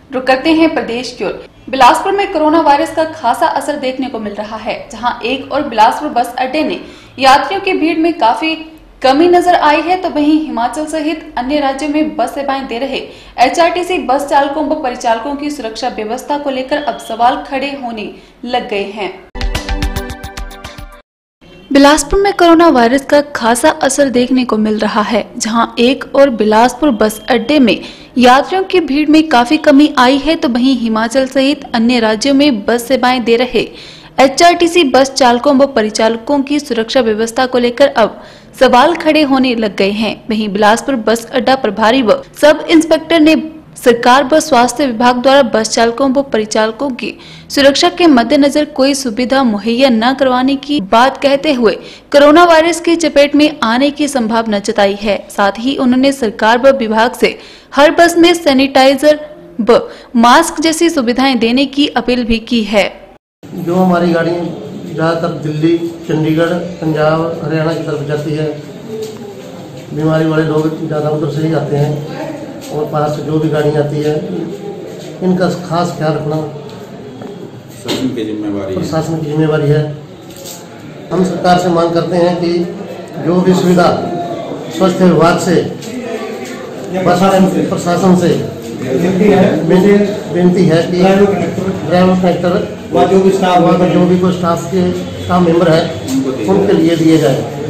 रुक करते हैं प्रदेश की ओर। बिलासपुर में कोरोना वायरस का खासा असर देखने को मिल रहा है, जहां एक और बिलासपुर बस अड्डे ने यात्रियों की भीड़ में काफी कमी नजर आई है, तो वहीं हिमाचल सहित अन्य राज्यों में बस सेवाएं दे रहे एचआरटीसी बस चालकों व परिचालकों की सुरक्षा व्यवस्था को लेकर अब सवाल खड़े होने लग गए हैं। बिलासपुर में कोरोना वायरस का खासा असर देखने को मिल रहा है, जहां एक और बिलासपुर बस अड्डे में यात्रियों की भीड़ में काफी कमी आई है, तो वहीं हिमाचल सहित अन्य राज्यों में बस सेवाएं दे रहे एचआरटीसी बस चालकों व परिचालकों की सुरक्षा व्यवस्था को लेकर अब सवाल खड़े होने लग गए हैं। वहीं बिलासपुर बस अड्डा प्रभारी व सब इंस्पेक्टर ने सरकार व स्वास्थ्य विभाग द्वारा बस चालकों व परिचालकों की सुरक्षा के मद्देनजर कोई सुविधा मुहैया न करवाने की बात कहते हुए कोरोना वायरस की चपेट में आने की संभावना जताई है। साथ ही उन्होंने सरकार व विभाग से हर बस में सैनिटाइजर व मास्क जैसी सुविधाएं देने की अपील भी की है। जो हमारी गाड़ी ज्यादातर दिल्ली, चंडीगढ़, पंजाब, हरियाणा की तरफ जाती है, बीमारी वाले लोग ज्यादा उधर से ही आते हैं और बाहर से जो भी गाड़ी आती है इनका खास ख्याल रखना प्रशासन की जिम्मेवारी है। हम सरकार से मांग करते हैं कि जो भी सुविधा स्वास्थ्य विभाग से, प्रशासन से बेनती है कि ड्राइवर कनेक्टर जो भी कोई स्टाफ मेंबर है उनके लिए दिए जाए।